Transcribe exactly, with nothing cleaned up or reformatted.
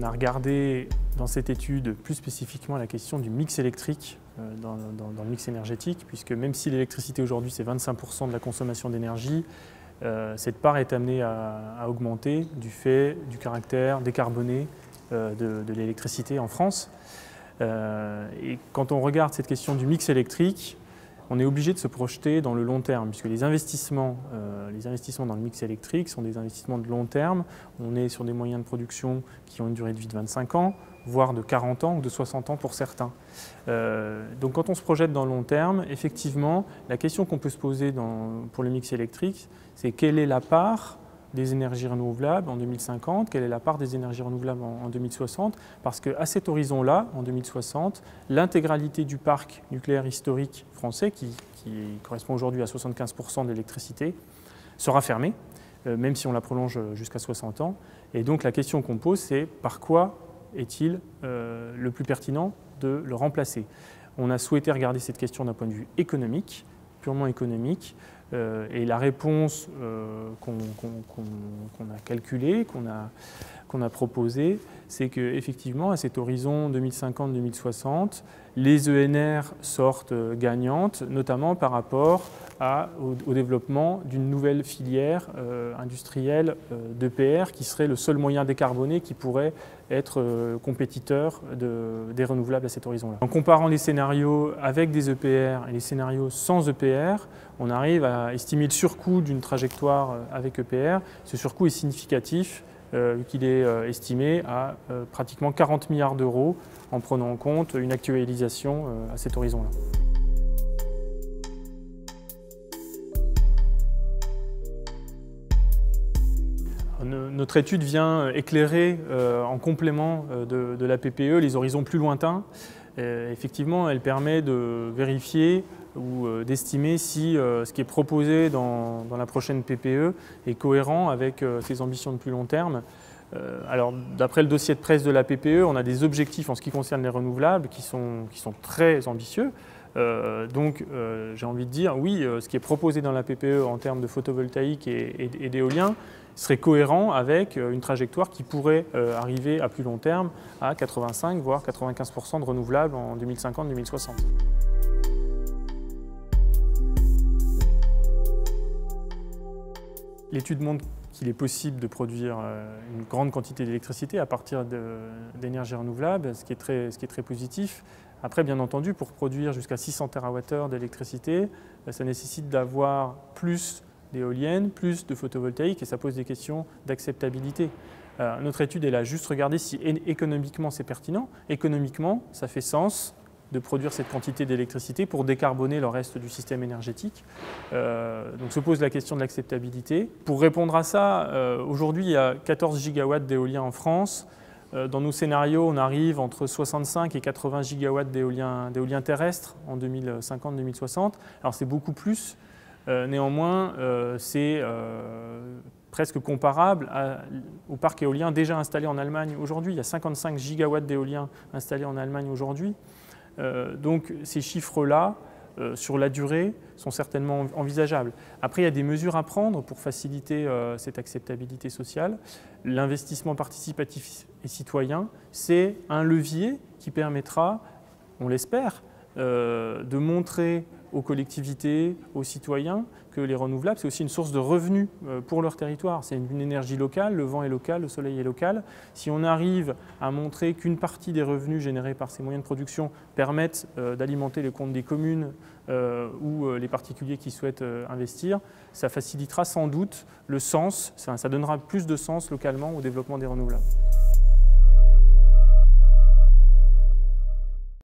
a regardé dans cette étude plus spécifiquement la question du mix électrique euh, dans, dans, dans le mix énergétique, puisque même si l'électricité aujourd'hui c'est vingt-cinq pour cent de la consommation d'énergie, euh, cette part est amenée à, à augmenter du fait du caractère décarboné euh, de, de l'électricité en France. Euh, et quand on regarde cette question du mix électrique, on est obligé de se projeter dans le long terme, puisque les investissements, euh, les investissements dans le mix électrique sont des investissements de long terme. On est sur des moyens de production qui ont une durée de vie de vingt-cinq ans, voire de quarante ans ou de soixante ans pour certains. Euh, donc quand on se projette dans le long terme, effectivement, la question qu'on peut se poser dans, pour le mix électrique, c'est quelle est la part des énergies renouvelables en deux mille cinquante, quelle est la part des énergies renouvelables en, en deux mille soixante, parce qu'à cet horizon-là, en deux mille soixante, l'intégralité du parc nucléaire historique français, qui, qui correspond aujourd'hui à soixante-quinze pour cent de l'électricité, sera fermée, euh, même si on la prolonge jusqu'à soixante ans. Et donc la question qu'on pose, c'est par quoi est-il euh, le plus pertinent de le remplacer? On a souhaité regarder cette question d'un point de vue économique, purement économique, euh, et la réponse euh, qu'on qu'on, qu'on, qu'on a calculée, qu'on a, qu'on a proposée, c'est qu'effectivement, à cet horizon deux mille cinquante deux mille soixante, les E N R sortent gagnantes, notamment par rapport à, au, au développement d'une nouvelle filière euh, industrielle euh, d'E P R qui serait le seul moyen décarboné qui pourrait être euh, compétiteur de, des renouvelables à cet horizon-là. En comparant les scénarios avec des E P R et les scénarios sans E P R, on arrive à estimer le surcoût d'une trajectoire avec E P R. Ce surcoût est significatif, euh, qu'il est euh, estimé à euh, pratiquement quarante milliards d'euros en prenant en compte une actualisation euh, à cet horizon-là. Notre étude vient éclairer euh, en complément de, de la P P E les horizons plus lointains. Et effectivement, elle permet de vérifier ou euh, d'estimer si euh, ce qui est proposé dans, dans la prochaine P P E est cohérent avec euh, ses ambitions de plus long terme. Euh, alors, d'après le dossier de presse de la P P E, on a des objectifs en ce qui concerne les renouvelables qui sont, qui sont très ambitieux. Euh, donc, euh, j'ai envie de dire, oui, euh, ce qui est proposé dans la P P E en termes de photovoltaïque et, et, et d'éolien serait cohérent avec une trajectoire qui pourrait euh, arriver à plus long terme à quatre-vingt-cinq voire quatre-vingt-quinze pour cent de renouvelables en deux mille cinquante deux mille soixante. L'étude montre qu'il est possible de produire une grande quantité d'électricité à partir d'énergies renouvelables, ce qui est très, ce qui est très positif. Après, bien entendu, pour produire jusqu'à six cents térawattheures d'électricité, ça nécessite d'avoir plus d'éoliennes, plus de photovoltaïque, et ça pose des questions d'acceptabilité. Euh, notre étude, elle a juste regardé si économiquement c'est pertinent. Économiquement, ça fait sens de produire cette quantité d'électricité pour décarboner le reste du système énergétique. Euh, donc se pose la question de l'acceptabilité. Pour répondre à ça, euh, aujourd'hui, il y a quatorze gigawatts d'éolien en France. Euh, dans nos scénarios, on arrive entre soixante-cinq et quatre-vingts gigawatts d'éolien d'éolien terrestre en deux mille cinquante deux mille soixante. Alors c'est beaucoup plus. Euh, néanmoins, euh, c'est euh, presque comparable à, au parc éolien déjà installé en Allemagne aujourd'hui. Il y a cinquante-cinq gigawatts d'éolien installés en Allemagne aujourd'hui. Euh, donc ces chiffres-là, euh, sur la durée, sont certainement envisageables. Après, il y a des mesures à prendre pour faciliter euh, cette acceptabilité sociale. L'investissement participatif et citoyen, c'est un levier qui permettra, on l'espère, euh, de montrer aux collectivités, aux citoyens, que les renouvelables, c'est aussi une source de revenus pour leur territoire. C'est une énergie locale, le vent est local, le soleil est local. Si on arrive à montrer qu'une partie des revenus générés par ces moyens de production permettent euh, d'alimenter les comptes des communes euh, ou euh, les particuliers qui souhaitent euh, investir, ça facilitera sans doute le sens, ça, ça donnera plus de sens localement au développement des renouvelables.